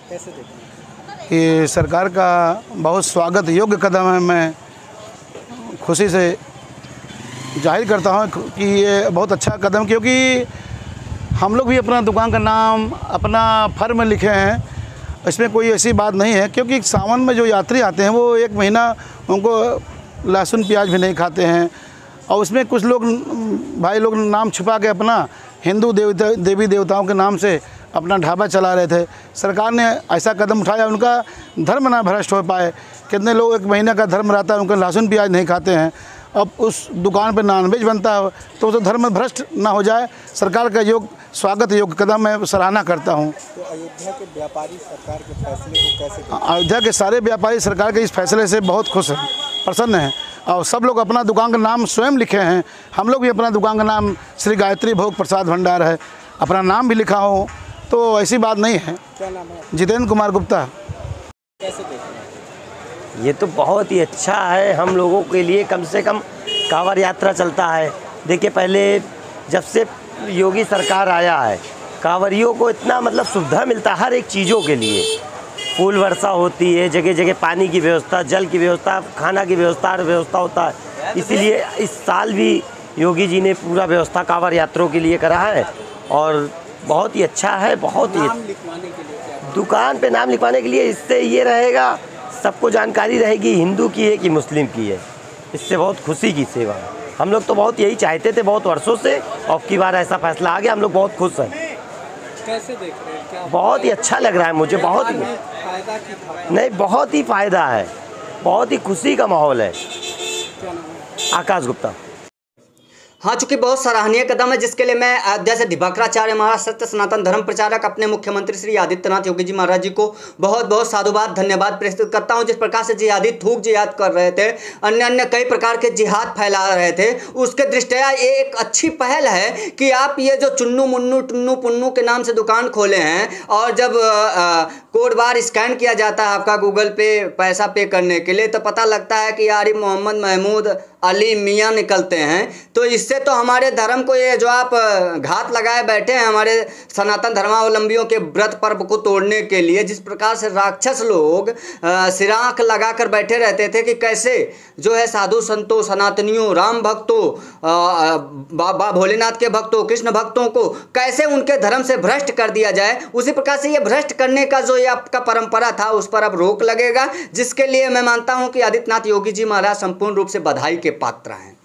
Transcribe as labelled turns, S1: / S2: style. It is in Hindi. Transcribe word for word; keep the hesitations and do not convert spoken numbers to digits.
S1: कैसे देखते हैं?
S2: कि सरकार का बहुत स्वागत योग्य कदम है। मैं खुशी से जाहिर करता हूँ कि ये बहुत अच्छा कदम, क्योंकि हम लोग भी अपना दुकान का नाम अपना फर्म लिखे हैं। इसमें कोई ऐसी बात नहीं है, क्योंकि सावन में जो यात्री आते हैं वो एक महीना उनको लहसुन प्याज भी नहीं खाते हैं। और उसमें कुछ लोग भाई लोग नाम छुपा के अपना हिंदू देवता देवी देवताओं के नाम से अपना ढाबा चला रहे थे। सरकार ने ऐसा कदम उठाया, उनका धर्म ना भ्रष्ट हो पाए। कितने लोग एक महीने का धर्म रहता है, उनका लहसुन प्याज नहीं खाते हैं, अब उस दुकान पे नॉनवेज बनता है तो उसे धर्म भ्रष्ट ना हो जाए। सरकार का योग स्वागत योग्य कदम मैं सराहना करता हूँ।
S1: तो अयोध्या के व्यापारी सरकार के फैसले को कैसे देखते हैं?
S2: अयोध्या के सारे व्यापारी सरकार के इस फैसले से बहुत खुश हैं, प्रसन्न हैं, और सब लोग अपना दुकान का नाम स्वयं लिखे हैं। हम लोग भी अपना दुकान का नाम श्री गायत्री भोग प्रसाद भंडार है, अपना नाम भी लिखा हो, तो ऐसी बात नहीं है।
S1: क्या नाम है?
S2: जितेंद्र कुमार गुप्ता।
S1: कैसे देखते हैं?
S3: ये तो बहुत ही अच्छा है हम लोगों के लिए। कम से कम कांवड़ यात्रा चलता है। देखिए, पहले जब से योगी सरकार आया है, कांवड़ियों को इतना मतलब सुविधा मिलता है हर एक चीज़ों के लिए। फूल वर्षा होती है, जगह जगह पानी की व्यवस्था, जल की व्यवस्था, खाना की व्यवस्था हर व्यवस्था होता है। इसीलिए इस साल भी योगी जी ने पूरा व्यवस्था कांवड़ यात्रों के लिए करा है और बहुत ही अच्छा है। बहुत ही
S1: नाम लिखवाने के लिए क्या?
S3: दुकान पे नाम लिखवाने के लिए इससे ये रहेगा, सबको जानकारी रहेगी हिंदू की है कि मुस्लिम की है। इससे बहुत खुशी की सेवा है। हम लोग तो बहुत यही चाहते थे बहुत वर्षों से, अब की बार ऐसा फैसला आ गया, हम लोग बहुत खुश हैं।
S1: कैसे देख रहे हैं? क्या
S3: बहुत ही अच्छा लग रहा है मुझे, बहुत ही
S1: फायदा की खबर?
S3: नहीं, बहुत ही फ़ायदा है, बहुत ही खुशी का माहौल है।
S1: क्या नाम है?
S3: आकाश गुप्ता।
S4: हाँ, चूंकि बहुत सराहनीय कदम है, जिसके लिए मैं अयोध्या से दिवाकराचार्य महाराज सत्य सनातन धर्म प्रचारक अपने मुख्यमंत्री श्री आदित्यनाथ योगी जी महाराज जी को बहुत बहुत साधुवाद धन्यवाद प्रस्तुत करता हूं। जिस प्रकार से जिहादी थूक जिहाद कर रहे थे, अन्य अन्य कई प्रकार के जिहाद फैला रहे थे, उसके दृष्टया ये एक अच्छी पहल है कि आप ये जो चुन्नू मुन्नू टुन्नू पुन्नू के नाम से दुकान खोले हैं, और जब कोड बार स्कैन किया जाता है आपका गूगल पे पैसा पे करने के लिए, तो पता लगता है कि यार मोहम्मद महमूद अली मियाँ निकलते हैं। तो इससे तो हमारे धर्म को, ये जो आप घात लगाए बैठे हैं हमारे सनातन धर्मावलंबियों के व्रत पर्व को तोड़ने के लिए, जिस प्रकार से राक्षस लोग सिराख लगा कर बैठे रहते थे कि कैसे जो है साधु संतों, सनातनियों, राम भक्तों, बाबा भोलेनाथ के भक्तों, कृष्ण भक्तों को कैसे उनके धर्म से भ्रष्ट कर दिया जाए, उसी प्रकार से ये भ्रष्ट करने का जो ये आपका परंपरा था उस पर अब रोक लगेगा, जिसके लिए मैं मानता हूं कि आदित्यनाथ योगी जी महाराज संपूर्ण रूप से बधाई के पात्र हैं।